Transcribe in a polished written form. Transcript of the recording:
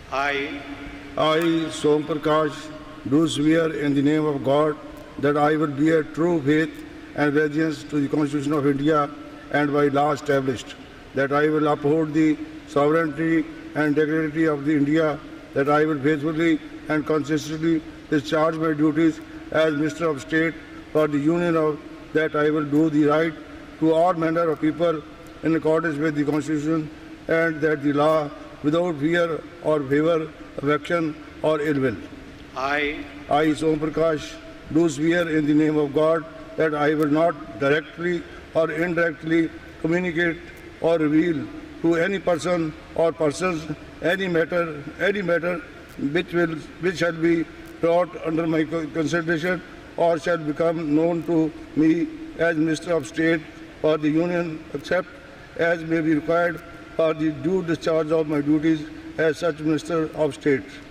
I, I, Som Prakash, do swear in the name of God that I will bear true faith and allegiance to the Constitution of India and by law established, that I will uphold the sovereignty and integrity of the India, that I will faithfully and consistently discharge my duties as Minister of State for the Union of, that I will do the right to all manner of people in accordance with the Constitution, and that the law without fear or favor, affection or ill will. I, Som Prakash, do swear in the name of God that I will not directly or indirectly communicate or reveal to any person or persons any matter which shall be brought under my consideration or shall become known to me as Minister of State for the Union, except as may be required for the due discharge of my duties as such Minister of State.